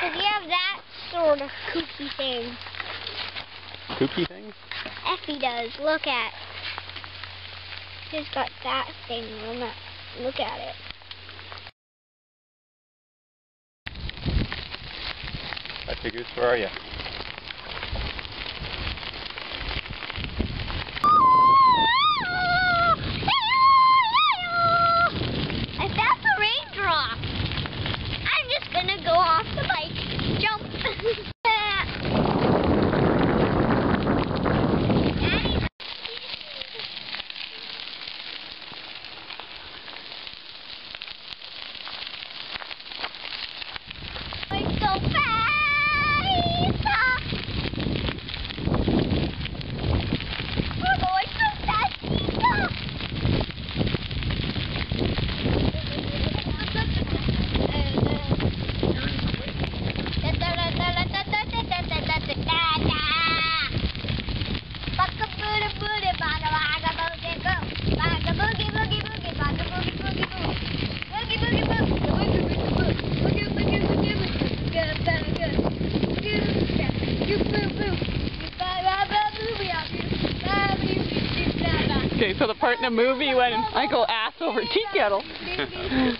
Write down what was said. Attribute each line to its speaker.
Speaker 1: Does he have that sort of kooky thing?
Speaker 2: Kooky thing?
Speaker 1: Effie does. Look at. He's got that thing on that. Look at it.
Speaker 2: Hi, Goose, where are you?
Speaker 1: I found the raindrop. I'm just gonna go off the bike. Jump. It's so fast.
Speaker 3: Okay, so the part in the movie when Michael ass over tea kettle.